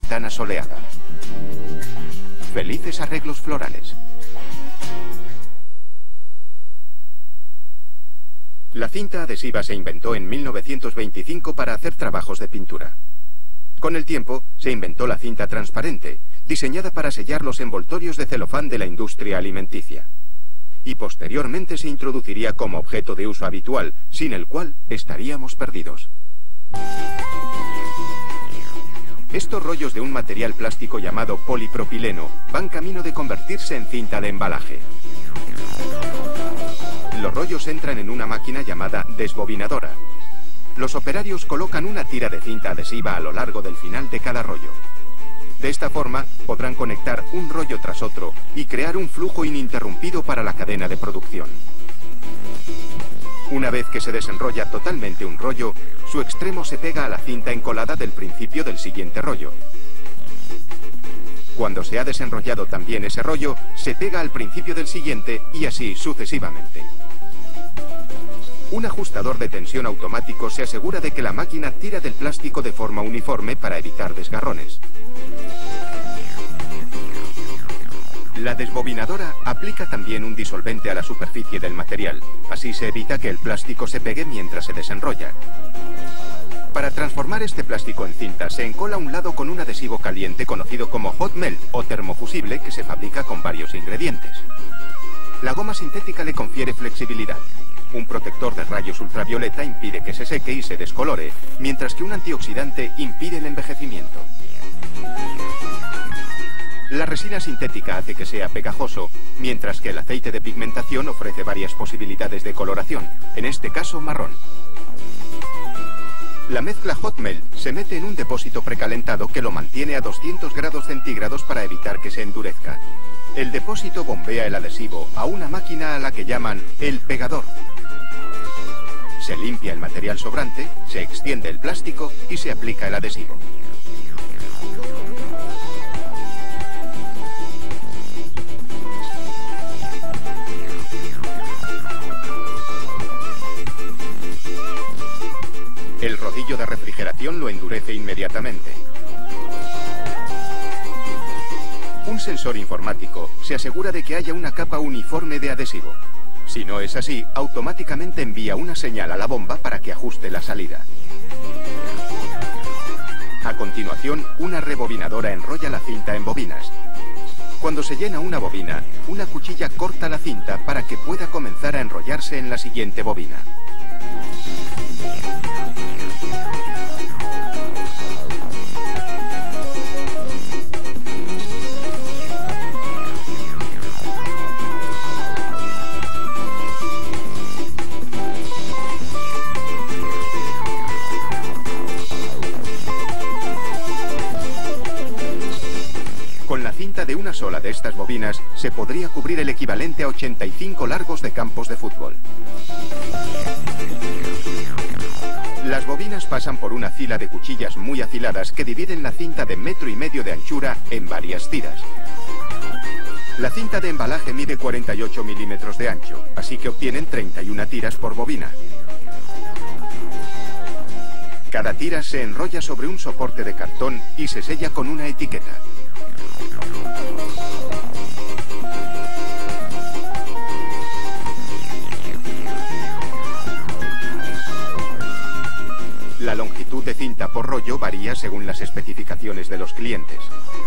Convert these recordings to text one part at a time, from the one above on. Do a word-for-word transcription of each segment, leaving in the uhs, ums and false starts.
Tan soleada. Felices arreglos florales. La cinta adhesiva se inventó en mil novecientos veinticinco para hacer trabajos de pintura. Con el tiempo, se inventó la cinta transparente, diseñada para sellar los envoltorios de celofán de la industria alimenticia. Y posteriormente se introduciría como objeto de uso habitual, sin el cual estaríamos perdidos. Estos rollos de un material plástico llamado polipropileno van camino de convertirse en cinta de embalaje. Los rollos entran en una máquina llamada desbobinadora. Los operarios colocan una tira de cinta adhesiva a lo largo del final de cada rollo. De esta forma, podrán conectar un rollo tras otro y crear un flujo ininterrumpido para la cadena de producción. Una vez que se desenrolla totalmente un rollo, su extremo se pega a la cinta encolada del principio del siguiente rollo. Cuando se ha desenrollado también ese rollo, se pega al principio del siguiente y así sucesivamente. Un ajustador de tensión automático se asegura de que la máquina tira del plástico de forma uniforme para evitar desgarrones. La desbobinadora aplica también un disolvente a la superficie del material. Así se evita que el plástico se pegue mientras se desenrolla. Para transformar este plástico en cinta se encola un lado con un adhesivo caliente conocido como hot melt o termofusible que se fabrica con varios ingredientes. La goma sintética le confiere flexibilidad. Un protector de rayos ultravioleta impide que se seque y se descolore, mientras que un antioxidante impide el envejecimiento. La resina sintética hace que sea pegajoso, mientras que el aceite de pigmentación ofrece varias posibilidades de coloración, en este caso marrón. La mezcla hot melt se mete en un depósito precalentado que lo mantiene a doscientos grados centígrados para evitar que se endurezca. El depósito bombea el adhesivo a una máquina a la que llaman el pegador. Se limpia el material sobrante, se extiende el plástico y se aplica el adhesivo. El rodillo de refrigeración lo endurece inmediatamente. Un sensor informático se asegura de que haya una capa uniforme de adhesivo. Si no es así, automáticamente envía una señal a la bomba para que ajuste la salida. A continuación, una rebobinadora enrolla la cinta en bobinas. Cuando se llena una bobina, una cuchilla corta la cinta para que pueda comenzar a enrollarse en la siguiente bobina. Con la cinta de una sola de estas bobinas se podría cubrir el equivalente a ochenta y cinco largos de campos de fútbol. Las bobinas pasan por una fila de cuchillas muy afiladas que dividen la cinta de metro y medio de anchura en varias tiras. La cinta de embalaje mide cuarenta y ocho milímetros de ancho, así que obtienen treinta y una tiras por bobina. Cada tira se enrolla sobre un soporte de cartón y se sella con una etiqueta. La longitud de cinta por rollo varía según las especificaciones de los clientes.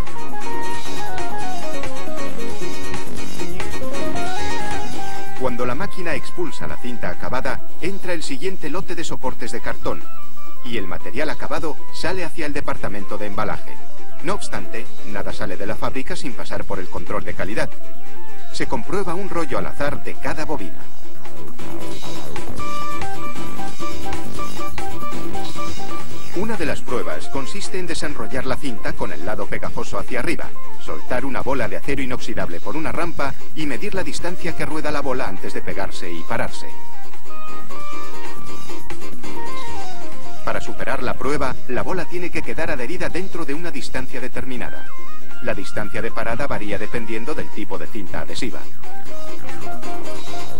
Cuando la máquina expulsa la cinta acabada, entra el siguiente lote de soportes de cartón y el material acabado sale hacia el departamento de embalaje. No obstante, nada sale de la fábrica sin pasar por el control de calidad. Se comprueba un rollo al azar de cada bobina. Una de las pruebas consiste en desenrollar la cinta con el lado pegajoso hacia arriba, soltar una bola de acero inoxidable por una rampa y medir la distancia que rueda la bola antes de pegarse y pararse. Para superar la prueba, la bola tiene que quedar adherida dentro de una distancia determinada. La distancia de parada varía dependiendo del tipo de cinta adhesiva.